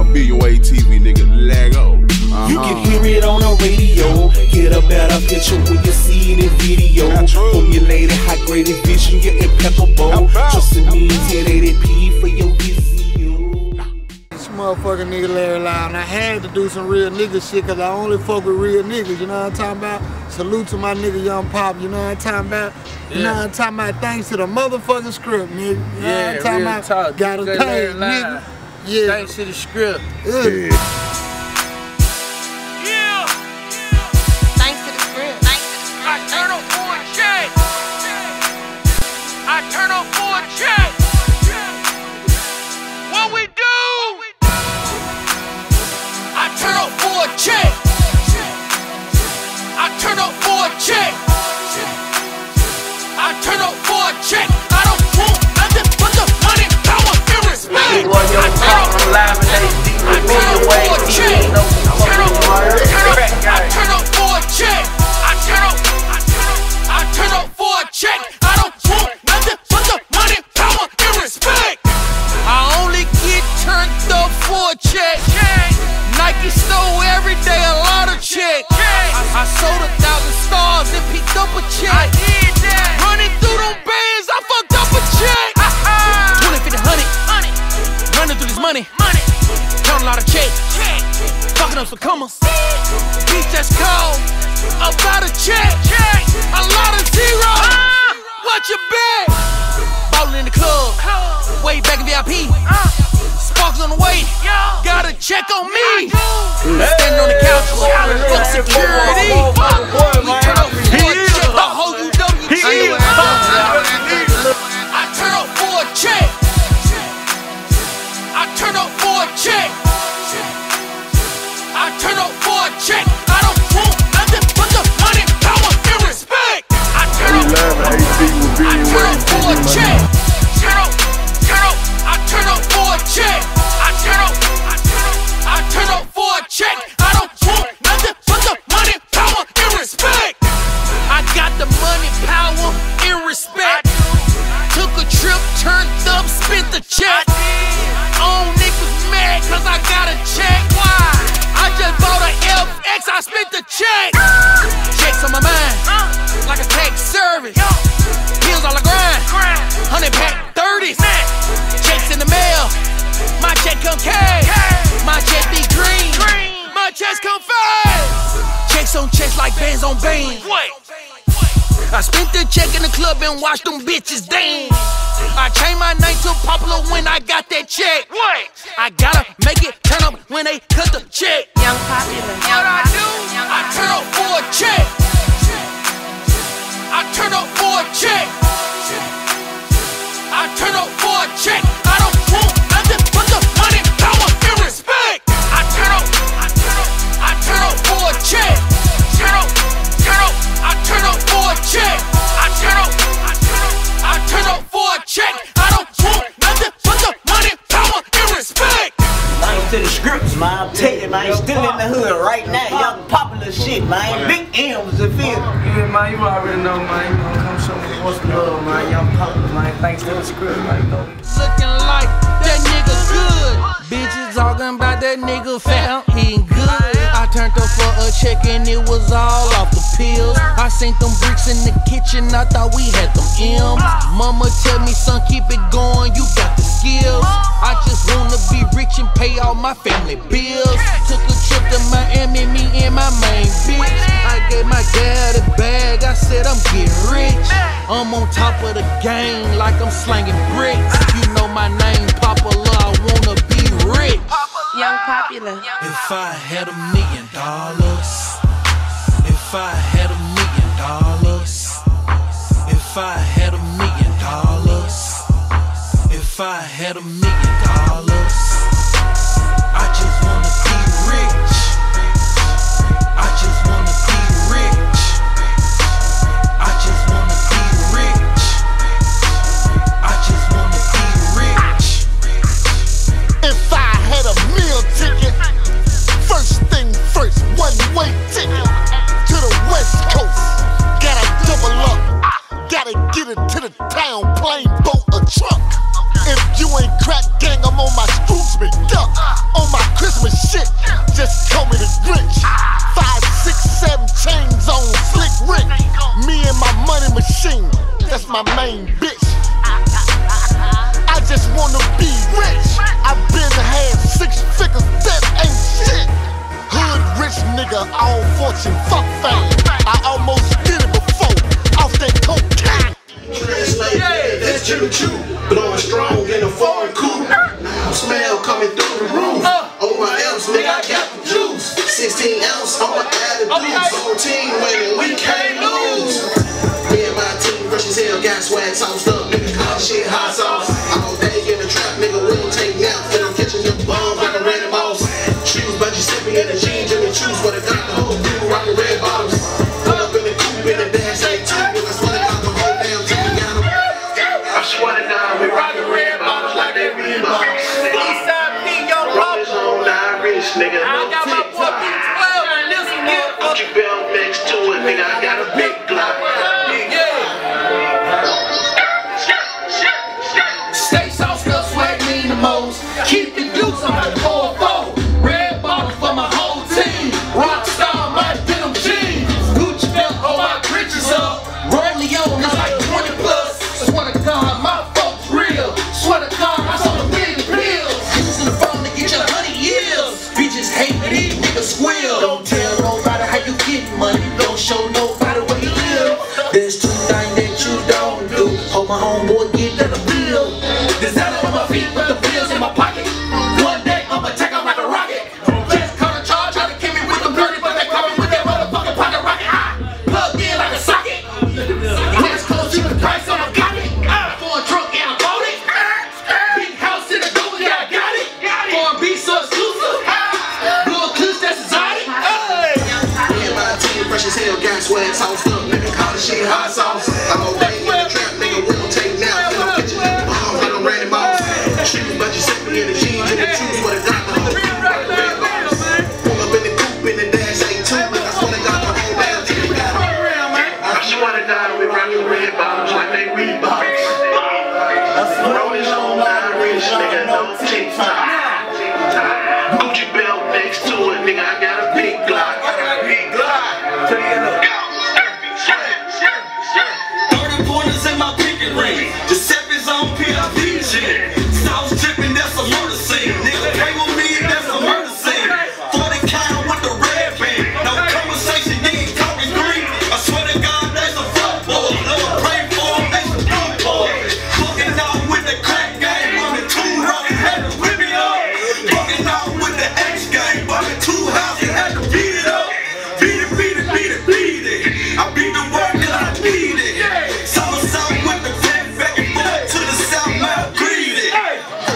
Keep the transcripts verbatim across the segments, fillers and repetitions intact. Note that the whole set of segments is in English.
out B O A T V, nigga. Lego. Uh-huh. You can hear it on the radio. Get a better picture when you see it in video. Formulated, high-graded vision, you're impeccable. Trust in me, ten eighty p for your visual. This motherfucking nigga Larry Loud, and I had to do some real nigga shit because I only fuck with real niggas, you know what I'm talking about? Salute to my nigga Young Pop, you know what I'm talking about? You yeah. know what I'm talking about? Thanks to the motherfucking script, nigga. You know yeah, what I'm talking about? Talk. Got a thing, nigga. Yeah. Thanks to the script. Yeah. yeah. Check. I turn up for a check. I turn up for a check. I don't want nothing but the money, power, and respect. I turn up for a check. I turn up for a check. I turn up. I turn up for a check. I don't want nothing but the money, power, and respect. I only get turned up for a check. Nike stole every day a lot of check. I, I sold a thousand stars and picked up a check. I did that. Running through them bands, I fucked up a check. twenty, fifty, one hundred. Running through this money. money. Count a lot of checks. Check. Fucking up some commas. Beat that's cold. About a check. check. A lot of zeros. Uh, Watch your back. Ballin' in the club. club. Way back in V I P. Uh. Sparks on the way, got a check on me. Standing on the couch, fuck security. We turn up for a check, the whole U W G. I turn up for a check. I turn up for a check. I turn up for a check. I don't want nothing but the money, power, and respect. I turn up. I turn up for a check. Turn up, turn up. I turn up for a check. I turn up, I turn up, I turn up for a check. I don't want nothing but the money, power, and respect. I got the money, power, and respect. Took a trip, turned up, spent the check. On niggas mad cause I got a check. Why? I just bought a F X, I spent the check. Checks on my mind, like a tax service. Pills on the grind, hundred pack thirties. Checks in the mail, my check come cash. My check be green, my checks come fast. Checks on checks like bands on bands. I spent the check in the club and watched them bitches dance. I changed my name to Popular when I got that check. I gotta make it turn up when they cut the check. Young Popular. What I do? I turn up for a check. I turn up for a check. I turn up for a check. I don't want nothing but the money, power, and respect. I turn up, I turn up, I turn up for a check. Turn up, turn up, I turn up for a check. I turn up, I turn up, I turn up for a check. I don't want nothing but the money, power, and respect. Thanks to the scripts, man. I'm telling you, man, still in the hood right now. Young Popular shit, man. Big M's, the feel. Yeah, man, you already know, man. You know, come show me what's the love, man. Young Popular, man. Thanks to the script, man. Looking like that nigga good. Bitches talking about that nigga fat, he ain't good. I turned up for a check and it was all off the pills. I seen them bricks in the kitchen, I thought we had them M's. Mama tell me, son, keep it going, you got the skills. I just wanna be rich and pay all my family bills. Took a trip to Miami, me and my main bitch. I gave my dad a bag, I said I'm getting rich. I'm on top of the game like I'm slanging bricks. You know my name, Popular, I wanna be rich. Young Popular. If I had a million dollars, if I had a million dollars, if I had a million dollars, if I had a million dollars, I just wanna be rich. I just wanna be rich. I just wanna be rich. I just wanna be rich. If I had a meal ticket, first thing first, one-way ticket to the West Coast. Gotta double up, gotta get it to the town, plane, boat, or truck. If you ain't crack gang, I'm on my Scrooge McDuck, on my my main bitch. I just wanna be rich. I been had six figures, that ain't shit. Hood rich nigga, all fortune, fuck fame. I almost did it before, off that cocaine. Translate, yeah, that's choo choo. Blowing strong in a foreign coupe. Smell coming through the roof. On my L's, nigga, I got the juice. sixteen ounce on my attitude. Whole team winning, we can't lose. Me and my team fresh as hell, got swag sauced up, nigga, call shit hot sauce. All day in the trap, nigga, we don't take naps. In the kitchen, your bombs like a red mouse. Shoes, but you sipping in the jeans, and the choose what I got the whole crew rockin' red bottoms. Pull up in the coupe in the dash, ain't two, nigga, swear to God, the whole damn team got them. I swear to God, we rockin' red bottles like they Reeboks. Eastside P, yo, Rollers on nine rich, nigga. I got my boy B twelve, and listen, get Put your belt next to it, nigga. I got a big Glock. Stay sauced up, swag mean the most. Keep the deuce on my four four. Red bottle for my whole team. Rockstar, my denim jeans. Gucci belt, oh my britches up. Rolling on, it's like twenty plus. Swear to God, my folks real. Swear to God, I saw the million pills. Bitches in the phone to get your honey years. Bitches hate me, these niggas squeal. Don't tell nobody how you get money. Don't show nobody where you live. There's two things that you don't do. Hope my homeboy get to the bill. Designer on my feet, put the bills in my pocket. One day I'ma take off like a rocket. Just caught a charge, try to kill me with them dirty, but they call me with that motherfucking pocket rocket. I plug in like a socket. West Coast, you the price on my copy. For a truck, yeah, I bought it. Big house in the Dover, yeah, I got it. For a beat so exclusive. Blue Eclipse, that's exotic. Me and my team fresh as hell, got swag sauced up, nigga, call this shit hot sauce. I'm all day in the trap, nigga, we don't take naps. In the kitchen, your bombs like a red mouse. Shoes, but you sipping in the jeans, and the choose what I got the whole crew rockin' red bottles. Pull up in the coupe in the dash, ain't two, but I swear to God, the whole damn team got them. I swear to God, we rockin' red bottles like they Reeboks. Rollers on nine rich, nigga, no TikTok. Gucci belt next to it, nigga, I got a big Glock. Big Glock. thirty pointers in my picket ring. Giuseppe's on P I P shit. Sauce dripping, that's a murder scene. Nigga, play with me, that's a murder scene. forty count with the red band. No conversation, you ain't talking green. I swear to God, that's a fuck boy. Lord, pray for him, that's a good boy. Fucking out with the crack game. Running two rockets, had to whip it up. Fucking out with the X game. Running two houses, had to beat it up. Beat it, beat it, beat it, beat it. I beat the work cause I need it. Summer south with the fat back and forth to the south, Mount greedy. Hey,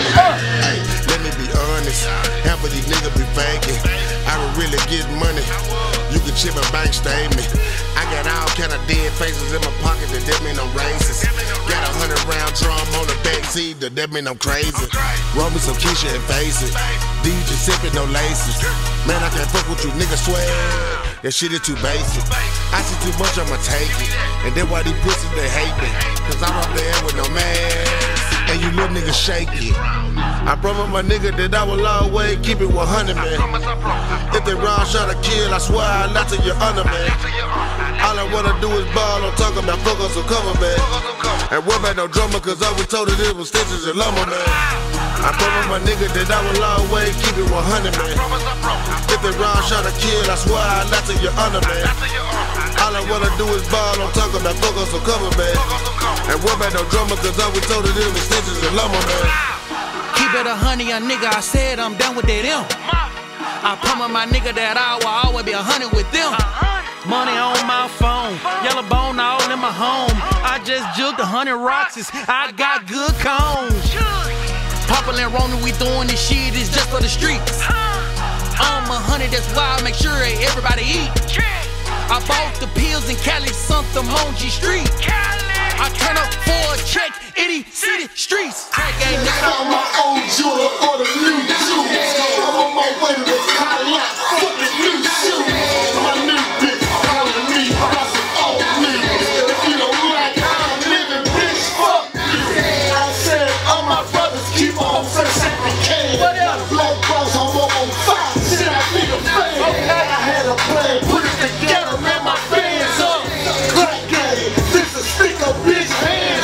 let me be honest. Half of these niggas be faking. I don't really get money. You can check my bank statement. I got all kind of dead faces in my pocket, that that mean I'm racist. Got a hundred round drum on the backseat, that that mean I'm crazy. Roll me some Keisha and face it. D J sipping no laces. Man, I can't fuck with you niggas, swear. That shit is too basic. I see too much, I'ma take it. And that's why these pussies, they hate me. Cause I'm up there with no man. And you little niggas shake it. I promise my nigga that I will always keep it one hundred, man. If they round shot or kill, I swear I'll not to your honor, man. All I wanna do is ball, I'm talking about fuck us or cover, man. And what about no drummer, cause I was told that it was stitches and lumber, man. I promise my nigga that I will always keep it one hundred, man. If they round shot or kill, I swear I'll not to your honor, man. All I wanna do is ball, I'm talking about fuck us or cover, man. And what about no drummer, cause I was told that it was stitches and lumber, man. Keep it a honey, a nigga, I said I'm done with that M. I promise my nigga that I will always be a hundred with them. Money on my phone, yellow bone all in my home. I just juked a hundred Roxys, I got good cones. Papa and Rona, we doing this shit, it's just for the streets. I'm a hundred, that's why I make sure everybody eat. I bought the pills in Cali, Santa Monji Street. I turn up for a check, itty city streets. I found my old jeweler for the new shoes. I'm on my way to the Cadillac for the new shoes. My new bitch calling me, that's an old me. If you don't like how I'm living, bitch, fuck you. I said all my brothers keep on first at the can. Black bros, I'm on fire. Shit, I need a fan. I had a plan, put it together, ran my fans up. Crack game, this a stick up bitch hand.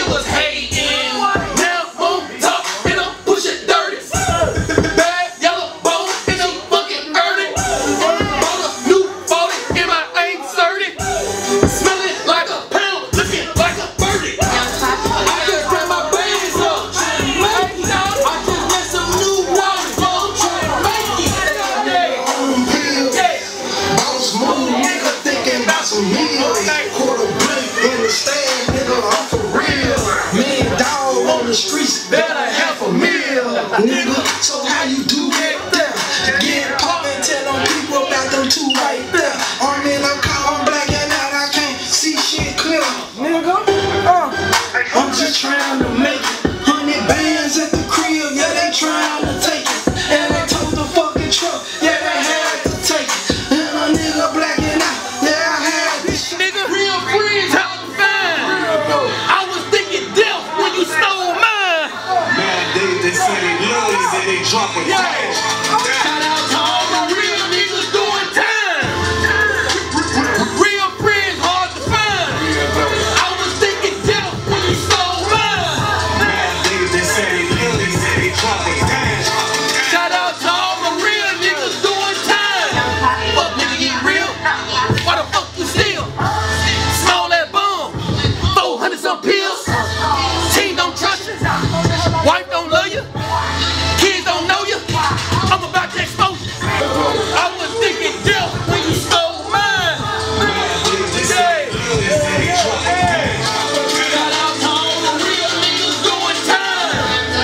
niggas hating. Now I'm top and I'm pushing dirty. Bad yellow bone and I'm fucking early. Bought a new forty and my ain't thirty. Smelling like a pound, looking like a birdie. I just ran my bands up. I just let some new water flow. Try to make it. Boss move, nigga, thinking about some meals. Quarter blank in the stand, nigga, I'm for real. Man, dog on the streets, better half a meal. Nigga, so how you do that there? Get poppin', tell them people about them two right there. I'm in a car, I'm blacking out, I can't see shit clear. Nigga, uh, I'm just trying to make it. Hundred bands at the crib, yeah, they trying to take it. And they told the fucking truck, yeah, they had to take it. And a nigga blacking out, yeah, I had this shit. Nigga, real friends, how to find. I was thinking death when you stole mine. Nowadays they say they love it, then they drop a dash. Shout out to all the real niggas doing time. Real friends hard to find. I was thinking death when you stole mine. Nowadays they say they love it, then they drop a dash. Shout out to all the real niggas doing time. Fuck nigga, you real? Why the fuck you steal? Small that bum, four hundred some pills. Team don't trust you, wife don't love you, kids don't know you. I'm about to expose you. I was thinking death when you stole mine. Nowadays they say they love it, then they drop a dash. Shout out to all the real niggas doing time.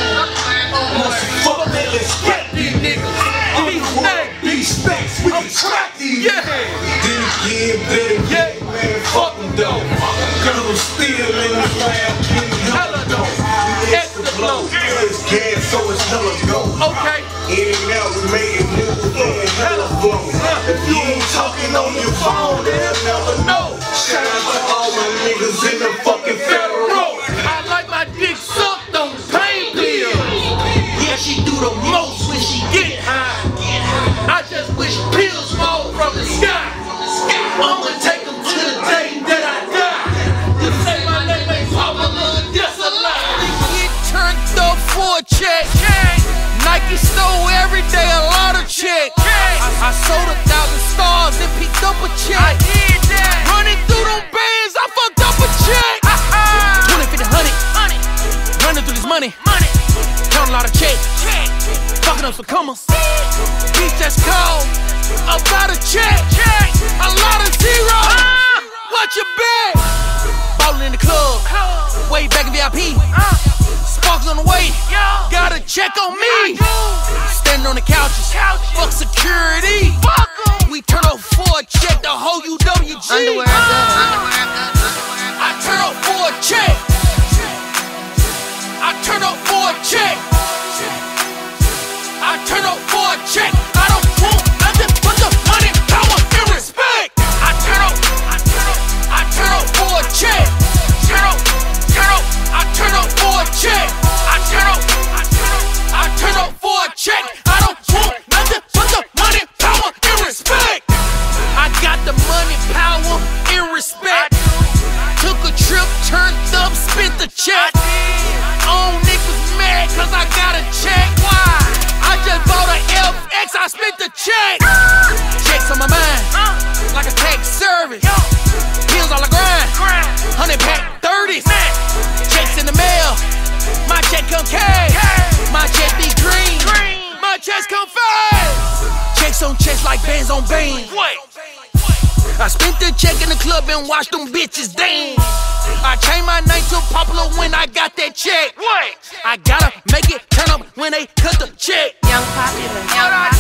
Fuck that, let's get These niggas, these niggas, these specs, we can crack these. yeah. Then again, better get, man, fuck them though. Cause I'm still in the lab, getting hella dope. We extra blow, it's gas, so it's hella go. Okay. In and out, we making moves, and hella flow. If you ain't talking on your phone, they'll never know. Shout out to all my niggas in the fucking federal. I like my dick sucked on pain pills. Yeah, she do the most when she get high. I just wish pills fall from the sky. I'ma take them to the day that I die. You say my name ain't popular, that's a lie. Get turned up for a check. Nike stole every day a lot of check. I, I sold a thousand stars and picked up a check. I did that. Running through them bands, I fucked up a check. twenty, fifty, one hundred. Running through this money. Count a lot of checks. Fucking up some commas. Beat that's cold. About a check. A lot of zeros. What you bet? Ballin' in the club. Way back in V I P. Sparks on the way. Got a check on me. Standing on the couches. Fuck security. We turn up for a check. The whole U W G. Underwear I turn up for a check. I turn up for a check. I turn up for a check. I don't want nothing but the money, power, and respect. I turn up, I turn up, I turn up for a check. Turn up, turn up, I turn up for a check. I turn up, I turn up, I turn up for a check. I don't want nothing but the money, power, and respect. I got the money, power, and respect. Took a trip, turned up, spent the check. On niggas mad cause I got a check. Why? I just bought a F X, I spent the check. Checks on my mind, like a tax service. Pills on the grind, hundred pack thirties. Checks in the mail, my check come cash. My check be green, my checks come fast. Checks on checks like bands on bands. I spent the check in the club and watched them bitches dance. I changed my name to popular when I got that check. I gotta make it turn up when they cut the check. Young Popular.